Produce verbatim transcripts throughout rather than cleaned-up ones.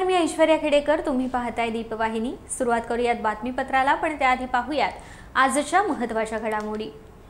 नमस्कार, मी ऐश्वर्या खेडेकर. तुम्ही पाहताय दीपवाहिनी. सुरुवात करूयात बातमीपत्राला, पण त्याआधी पाहूयात आजच्या महत्त्वाच्या घडामोडी.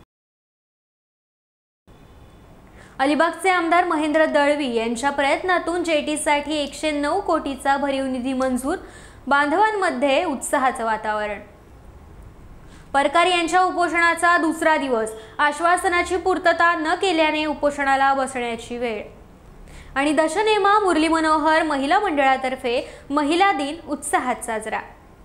अलिबागचे आमदार महेंद्र दळवी यांच्या प्रयत्नातून जेटीसाठी एकशे नऊ कोटीचा भरीव निधी मंजूर. बांधवांमध्ये उत्साहाचं वातावरण. परकार यांच्या उपोषणाचा दुसरा दिवस. आश्वासनाची पूर्तता न केल्याने उपोषणाला बसण्याची वेळ. आणि दशनेमा मुरली मनोहर महिला मंडळातर्फे महिला दिन उत्साहात साजरा.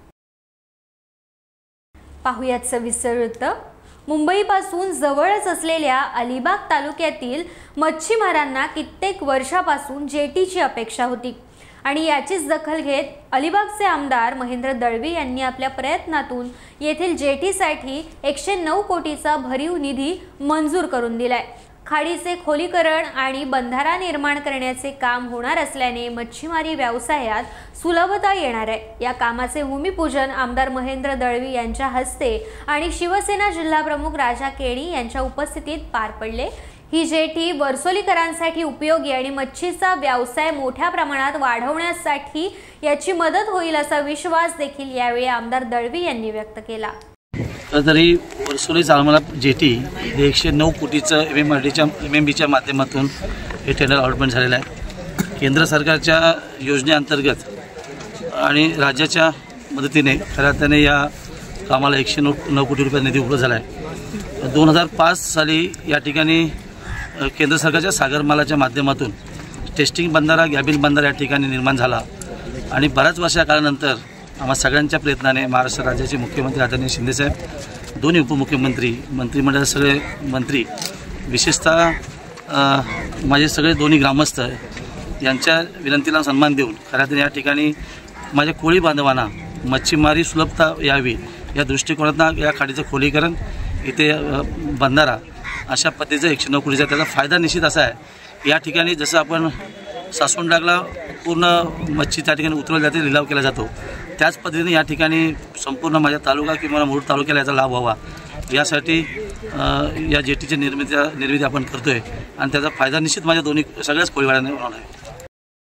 पाहुयात सविस्तर वृत्त. मुंबईपासून जवळच असलेल्या अलिबाग तालुक्यातील मच्छीमारांना कित्येक वर्षापासून जेटीची अपेक्षा होती आणि याचीच दखल घेत अलिबागचे आमदार महेंद्र दळवी यांनी आपल्या प्रयत्नातून येथील जेटीसाठी एकशे नऊ कोटीचा भरीव निधी मंजूर करून दिलाय. खाडीचे खोलीकरण आणि बंधारा निर्माण करण्याचे काम होणार असल्याने मच्छीमारी व्यवसायात सुलभता येणार आहे. या कामाचे भूमिपूजन आमदार महेंद्र दळवी यांच्या हस्ते आणि शिवसेना जिल्हा प्रमुख राजा केणी यांच्या उपस्थितीत पार पडले. ही जेटी वर्सोलीकरांसाठी उपयोगी आणि मच्छीचा व्यवसाय मोठ्या प्रमाणात वाढवण्यासाठी याची मदत होईल असा विश्वास देखील यावेळी आमदार दळवी यांनी व्यक्त केला. तरी वर्सोली चालमाला जेटी हे एकशे नऊ कोटीचं एम एम आर डीच्या एम एम बीच्या माध्यमातून हे टेंडर अलॉटमेंट झालेलं आहे. केंद्र सरकारच्या योजनेअंतर्गत आणि राज्याच्या मदतीने खऱ्या अर्थाने या कामाला एकशे नऊ नऊ कोटी रुपये निधी उपलब्ध झाला आहे. दोन हजार पाच साली या ठिकाणी केंद्र सरकारच्या सागरमालाच्या माध्यमातून टेस्टिंग बंधारा गॅबिन बंधारा या ठिकाणी निर्माण झाला आणि बऱ्याच वर्षा काळानंतर आम्हा सगळ्यांच्या प्रयत्नाने महाराष्ट्र राज्याचे मुख्यमंत्री आदरणीय शिंदेसाहेब, दोन्ही उपमुख्यमंत्री, मंत्रिमंडळाचे सगळे मंत्री, विशेषतः माझे सगळे दोन्ही ग्रामस्थ यांच्या विनंतीला सन्मान देऊन खऱ्या या ठिकाणी माझ्या कोळी बांधवांना मच्छीमारी सुलभता यावी या दृष्टिकोनातून या खाडीचं खोलीकरण, इथे बंधारा अशा पद्धतीचा एकशे नऊ कोटीचा त्याचा फायदा निश्चित असा आहे. या ठिकाणी जसं आपण सासवंडागला पूर्ण मच्छी त्या ठिकाणी उतरवली जाते, लिलाव केला जातो, त्याच पद्धतीने या ठिकाणी संपूर्ण माझ्या तालुका किंवा मूळ तालुक्याला याचा लाभ व्हावा यासाठी या जेटीची निर्मिती निर्मिती आपण करतोय आणि त्याचा फायदा निश्चित माझ्या दोन्ही सगळ्याच कोळीवाड्यांना होणार आहे.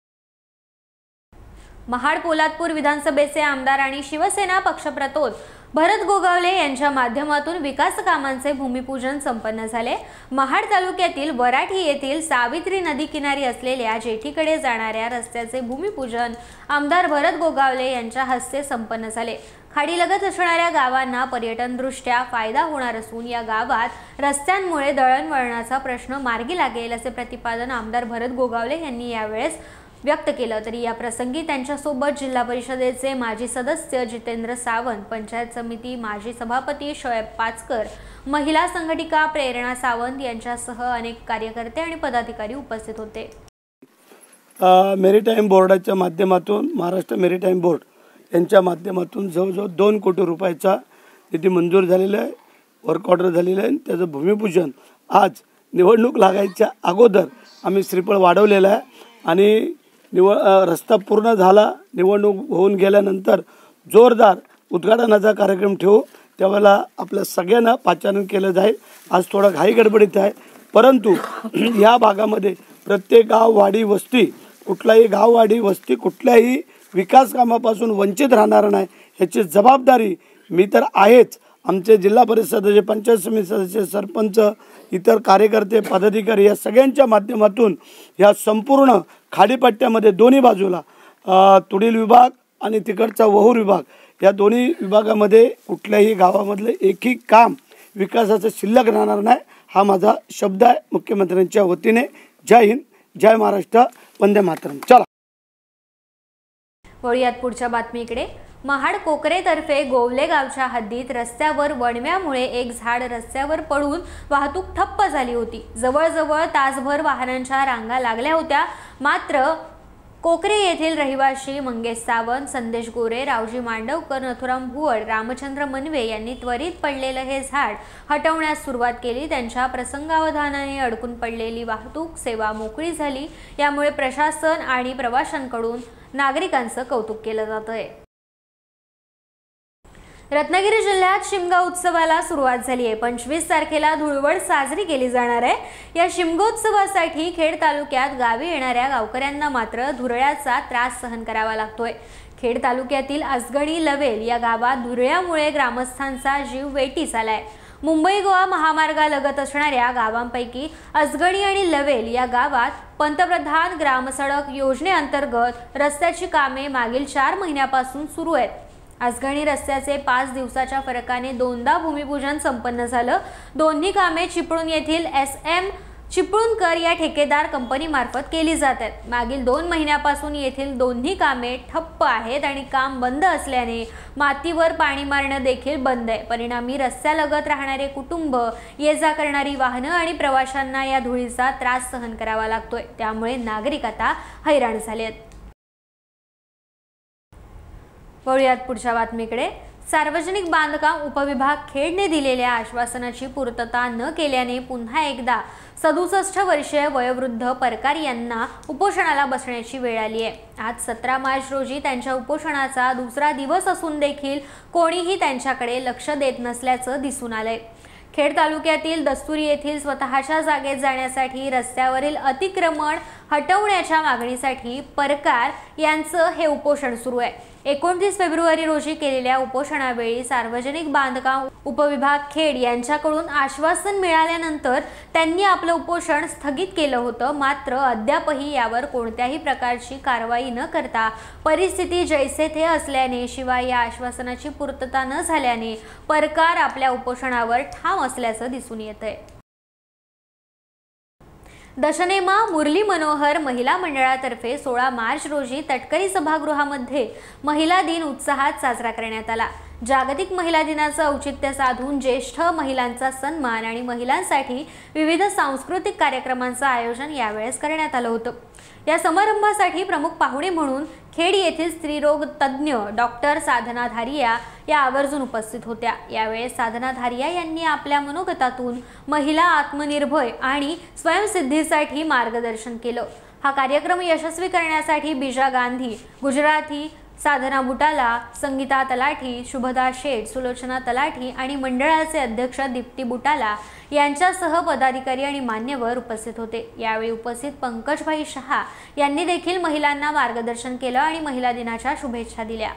महाड पोलादपूर विधानसभेचे आमदार आणि शिवसेना पक्षप्रतोद भरत गोगावले यांच्या माध्यमातून विकास कामांचे भूमिपूजन संपन्न झाले. महाड तालुक्यातील वराठी येथील सावित्री नदी किनारी असलेल्या जेटीकडे जाणाऱ्या रस्त्याचे भूमिपूजन आमदार भरत गोगावले यांच्या हस्ते संपन्न झाले. खाडीलगत असणाऱ्या गावांना पर्यटनदृष्ट्या फायदा होणार असून या गावात रस्त्यांमुळे दळणवळणाचा प्रश्न मार्गी लागेल असे प्रतिपादन आमदार भरत गोगावले यांनी यावेळेस व्यक्त केलं. तरी या प्रसंगी त्यांच्यासोबत जिल्हा परिषदेचे माजी सदस्य जितेंद्र सावंत, पंचायत समिती माजी सभापती शोएब पाचकर, महिला संघटिका प्रेरणा सावंत यांच्यासह अनेक कार्यकर्ते आणि पदाधिकारी उपस्थित होते. मेरीटाईम बोर्डाच्या माध्यमातून महाराष्ट्र मेरीटाईम बोर्ड यांच्या माध्यमातून जवळजवळ दोन कोटी रुपयाचा निधी मंजूर झालेला आहे, वर्क ऑर्डर झालेलं आहे. त्याचं भूमिपूजन आज निवडणूक लागायच्या अगोदर आम्ही श्रीफळ वाढवलेलं आहे आणि निव रस्ता पूर्ण झाला, निवडणूक होऊन गेल्यानंतर जोरदार उद्घाटनाचा कार्यक्रम ठेवू. त्यावेळेला आपल्या सगळ्यांना पाचारण केलं जाईल. आज थोडा घाई गडबडीत आहे, परंतु या भागामध्ये प्रत्येक गाव वाडी वस्ती कुठलाही गाववाडी वस्ती कुठल्याही विकास कामापासून वंचित राहणार नाही ह्याची जबाबदारी मी तर आहेच. आमचे जिल्हा परिषद सदस्य, पंचायत समिती सदस्य, सरपंच, इतर कार्यकर्ते, पदाधिकारी या सगळ्यांच्या माध्यमातून या संपूर्ण खाडीपट्ट्यामध्ये दोन्ही बाजूला तुडील विभाग आणि तिकडचा वहूर विभाग या दोन्ही विभागामध्ये कुठल्याही गावामधले एकही काम विकासाचं शिल्लक राहणार नाही हा माझा शब्द आहे मुख्यमंत्र्यांच्या वतीने. जय हिंद, जय महाराष्ट्र, वंदे मातरम. चला वळूयात पुढच्या बातमीकडे. महाड कोकरेतर्फे गोवले गावच्या हद्दीत रस्त्यावर वणव्यामुळे एक झाड रस्त्यावर पडून वाहतूक ठप्प झाली होती. जवळजवळ तासभर वाहनांच्या रांगा लागल्या होत्या. मात्र कोकरे येथील रहिवासी मंगेश सावंत, संदेश गोरे, रावजी मांडवकर, नथुराम भुवड, रामचंद्र मनवे यांनी त्वरित पडलेलं हे झाड हटवण्यास सुरुवात केली. त्यांच्या प्रसंगावधानाने अडकून पडलेली वाहतूक सेवा मोकळी झाली. यामुळे प्रशासन आणि प्रवाशांकडून नागरिकांचं कौतुक केलं जात आहे. रत्नागिरी जिल्ह्यात शिमगा उत्सवाला सुरुवात झाली आहे। पंचवीस तारखेला धुळवड साजरी केली जाणार आहे। या शिमगोत्सवासाठी खेड तालुक्यात गावी येणाऱ्या गावकऱ्यांना मात्र धुरळ्याचा त्रास सहन करावा लागतोय। खेड तालुक्यातील असगणी लवेल या गावात धुरळ्यामुळे ग्रामस्थांचा जीव वेठीस आलाय। मुंबई गोवा महामार्गालगत असणाऱ्या गावांपैकी असगणी आणि लवेल या गावात पंतप्रधान ग्रामसडक योजनेअंतर्गत रस्त्याची कामे मागील चार महिन्यापासून सुरू आहेत। असगणी रस्त्याचे पाच दिवसाच्या फरकाने दोनदा भूमिपूजन संपन्न झालं। दोन्ही कामे चिपळूण येथील एस एम चिपळूणकर या ठेकेदार कंपनीमार्फत केली जातात। मागील दोन महिन्यापासून येथील दोन्ही कामे ठप्प आहेत आणि काम बंद असल्याने मातीवर पाणी मारणं देखील बंद आहे। परिणामी रस्त्यालगत राहणारे कुटुंब, ये जा करणारी वाहनं आणि प्रवाशांना या धुळीचा त्रास सहन करावा लागतोय। त्यामुळे नागरिक आता हैराण झाले आहेत। वळूयात पुढच्या बातमीकडे। सार्वजनिक बांधकाम उपविभाग खेडने दिलेल्या आश्वासनाची पूर्तता न केल्याने पुन्हा एकदा सदुसष्ट वर्षीय वयोवृद्ध परकार यांना उपोषणाला बसण्याची वेळ आली आहे। आज सतरा मार्च रोजी त्यांच्या उपोषणाचा दुसरा दिवस असून देखील कोणीही त्यांच्याकडे लक्ष देत नसल्याचं दिसून आलंय। खेड तालुक्यातील दस्तुरी येथील स्वतःच्या जागेत जाण्यासाठी रस्त्यावरील अतिक्रमण हटवण्याच्या मागणीसाठी परकार यांचं हे उपोषण सुरू आहे। एकोणतीस फेब्रुवारी रोजी केलेल्या उपोषणावेळी सार्वजनिक बांधकाम उपविभाग खेड यांच्याकडून आश्वासन मिळाल्यानंतर त्यांनी आपलं उपोषण स्थगित केलं होतं। मात्र अद्यापही यावर कोणत्याही प्रकारची कारवाई न करता परिस्थिती जैसे थे असल्याने शिवाय या आश्वासनाची पूर्तता न झाल्याने परकार आपल्या उपोषणावर ठाम असल्याचं दिसून येतंय। दशनेमा मुरली मनोहर महिला मंडळातर्फे सोळा मार्च रोजी तटकरी सभागृहामध्ये महिला दिन उत्साहात साजरा करण्यात आला। जागतिक महिला दिनाचं औचित्य साधून ज्येष्ठ महिलांचा सन्मान आणि महिलांसाठी विविध सांस्कृतिक कार्यक्रमांचं आयोजन यावेळेस करण्यात आलं होतं। या समारंभासाठी प्रमुख पाहुणे म्हणून खेड येथील स्त्रीरोग तज्ज्ञ डॉक्टर साधना धारिया या आवर्जून उपस्थित होत्या। यावेळेस साधना धारिया यांनी आपल्या मनोगतातून महिला आत्मनिर्भर आणि स्वयंसिद्धीसाठी मार्गदर्शन केलं। हा कार्यक्रम यशस्वी करण्यासाठी बीजा गांधी, गुजराती साधना बुटाला, संगीता तलाठी, शुभदा शेठ, सुलोचना तलाठी आणि मंडळाचे अध्यक्ष दीप्ती बुटाला यांच्यासह पदाधिकारी आणि मान्यवर उपस्थित होते। यावेळी उपस्थित पंकजभाई शहा यांनी देखील महिलांना मार्गदर्शन केलं आणि महिला दिनाच्या शुभेच्छा दिल्या।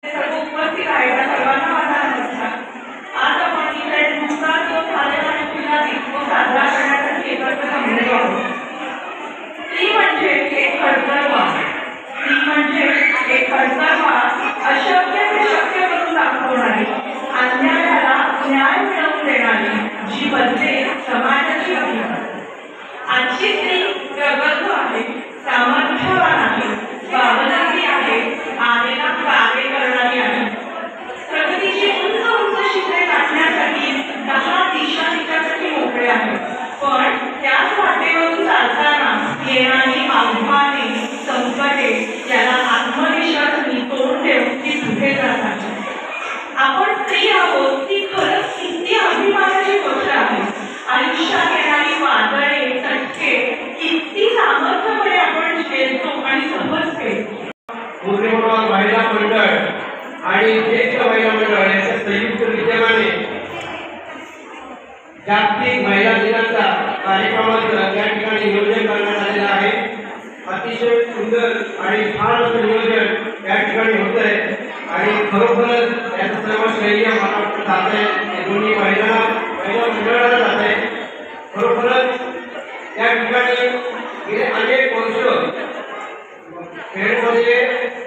महिला मंडळ आणि ज्येष्ठ महिला मंडळ यांच्या संयुक्त विद्यमाने जागतिक महिला दिनाचा कार्यक्रमाचं या ठिकाणी नियोजन करण्यात आलेलं आहे। अतिशय सुंदर आणि छान असं नियोजन या ठिकाणी होत आहे आणि खरोखरच याचं सर्व श्रेय मला जात आहे, दोन्ही महिला महिला मंडळाला जात आहे। खरोखरच या ठिकाणी गेले अनेक वर्ष खेडमध्ये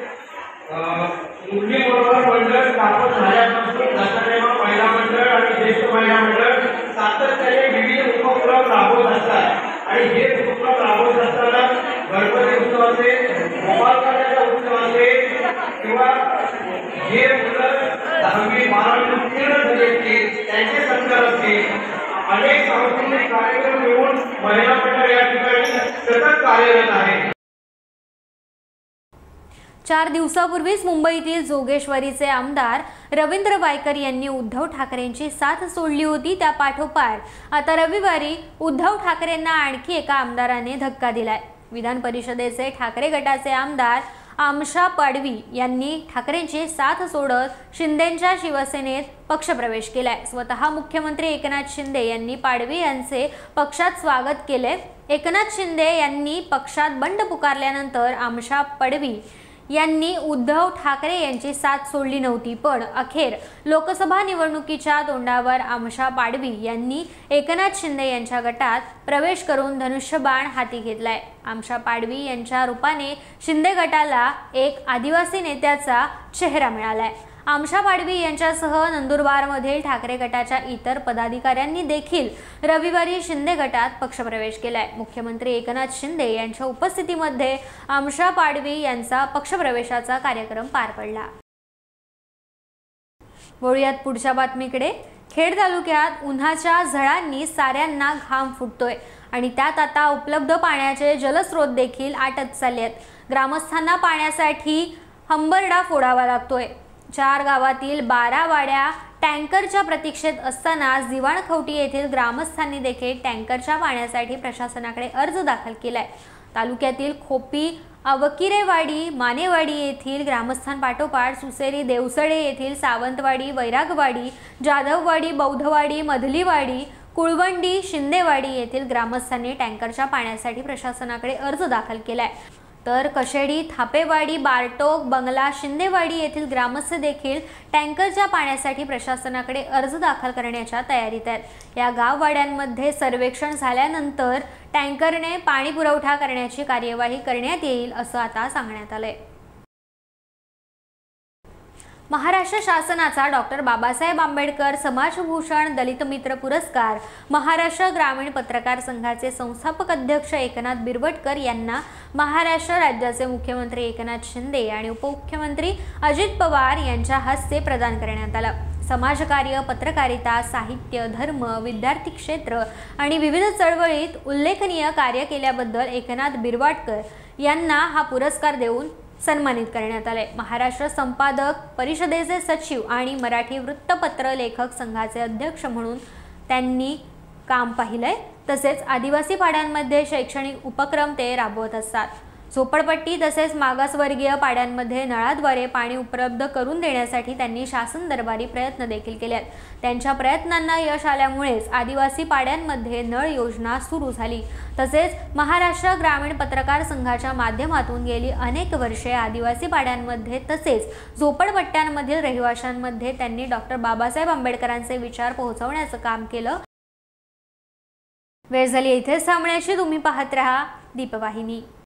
मुरली मनोहर मंडळ स्थापन झाल्यापासून दशनेमा महिला मंडळ आणि ज्येष्ठ महिला मंडळ सातत्याने विविध उपक्रम राबवत असतात आणि हे उपक्रम राबवत असताना गणपती उत्सव असेल, गोपाळकाल्याचा उत्सव असेल किंवा जे मुलं दहावी बारावी उत्तीर्ण झाले असतील त्यांचे संस्कार असतील, अनेक सांस्कृतिक कार्यक्रम घेऊन महिला मंडळ या ठिकाणी सतत कार्यरत आहे। चार दिवसापूर्वीच मुंबईतील जोगेश्वरीचे आमदार रवींद्र वायकर यांनी उद्धव ठाकरेंची साथ सोडली होती। त्या पाठोपाठ आता रविवारी उद्धव ठाकरेंना आणखी एका आमदाराने धक्का दिलाय। विधान परिषदेचे ठाकरे गटाचे आमदार आमशा पाडवी यांनी ठाकरेंची साथ सोडत शिंदेंच्या शिवसेनेत पक्षप्रवेश केलाय। स्वतः मुख्यमंत्री एकनाथ शिंदे यांनी पाडवी यांचे पक्षात स्वागत केले। एकनाथ शिंदे यांनी पक्षात बंड पुकारल्यानंतर आमशा पाडवी यांनी उद्धव ठाकरे यांची साथ सोडली नव्हती, पण अखेर लोकसभा निवडणुकीच्या तोंडावर आमशा पाडवी यांनी एकनाथ शिंदे यांच्या गटात प्रवेश करून धनुष्यबाण हाती घेतलाय। आमशा पाडवी यांच्या रूपाने शिंदे गटाला एक आदिवासी नेत्याचा चेहरा मिळालाय। आमशा पाडवी यांच्यासह नंदुरबारमधील ठाकरे गटाच्या इतर पदाधिकाऱ्यांनी देखील रविवारी शिंदे गटात पक्षप्रवेश केलाय। मुख्यमंत्री एकनाथ शिंदे यांच्या उपस्थितीमध्ये आमशा पाडवी यांचा पक्षप्रवेशाचा कार्यक्रम पार पडला। वळूयात पुढच्या बातमीकडे। खेड तालुक्यात उन्हाच्या झळांनी साऱ्यांना घाम फुटतोय आणि त्यात आता उपलब्ध पाण्याचे जलस्रोत देखील आटत चालले आहेत। ग्रामस्थांना पाण्यासाठी हंबरडा फोडावा लागतोय। चार गावातील बारा वाड्या टँकरच्या प्रतीक्षेत असताना दिवाणखवटी येथील ग्रामस्थांनी देखील टँकरच्या पाण्यासाठी प्रशासनाकडे अर्ज दाखल केलाय। तालुक्यातील खोपी, अवकिरेवाडी, मानेवाडी येथील ग्रामस्थांपाठोपाठ सुसेरी, देवसडे येथील सावंतवाडी, वैरागवाडी, जाधववाडी, बौद्धवाडी, मधलीवाडी, कुळवंडी, शिंदेवाडी येथील ग्रामस्थांनी टँकरच्या पाण्यासाठी प्रशासनाकडे अर्ज दाखल केलाय। तर कशेडी, थापेवाडी, बारटोक, बंगला, शिंदेवाडी येथील ग्रामस्थ देखील टँकरच्या पाण्यासाठी प्रशासनाकडे अर्ज दाखल करण्याच्या तयारीत आहेत। या गाववाड्यांमध्ये सर्वेक्षण झाल्यानंतर टँकरने पाणी पुरवठा करण्याची कार्यवाही करण्यात येईल असं आता सांगण्यात आलंय। महाराष्ट्र शासनाचा डॉक्टर बाबासाहेब आंबेडकर समाजभूषण दलित मित्र पुरस्कार महाराष्ट्र ग्रामीण पत्रकार संघाचे संस्थापक अध्यक्ष एकनाथ बिरवटकर यांना महाराष्ट्र राज्याचे मुख्यमंत्री एकनाथ शिंदे आणि उपमुख्यमंत्री अजित पवार यांच्या हस्ते प्रदान करण्यात आला। समाजकार्य, पत्रकारिता, साहित्य, धर्म, विद्यार्थी क्षेत्र आणि विविध चळवळीत उल्लेखनीय कार्य केल्याबद्दल एकनाथ बिरवटकर यांना हा पुरस्कार देऊन सन्मानित करण्यात आले। महाराष्ट्र संपादक परिषदेचे सचिव आणि मराठी वृत्तपत्र लेखक संघाचे अध्यक्ष म्हणून त्यांनी काम पाहिलंय। तसेच आदिवासी पाड्यांमध्ये शैक्षणिक उपक्रम ते राबवत असतात। झोपडपट्टी तसेच मागासवर्गीय पाड्यांमध्ये नळाद्वारे पाणी उपलब्ध करून देण्यासाठी त्यांनी शासन दरबारी प्रयत्न देखील केले आहेत। त्यांच्या प्रयत्नांना यश आल्यामुळेच आदिवासी पाड्यांमध्ये नळ योजना सुरू झाली। तसेच महाराष्ट्र ग्रामीण पत्रकार संघाच्या माध्यमातून गेली अनेक वर्षे आदिवासी पाड्यांमध्ये तसेच झोपडपट्ट्यांमधील रहिवाशांमध्ये त्यांनी डॉक्टर बाबासाहेब आंबेडकरांचे विचार पोहोचवण्याचं काम केलं। वेळ झाली इथेच थांबण्याची। तुम्ही पाहत रहा दीपवाहिनी।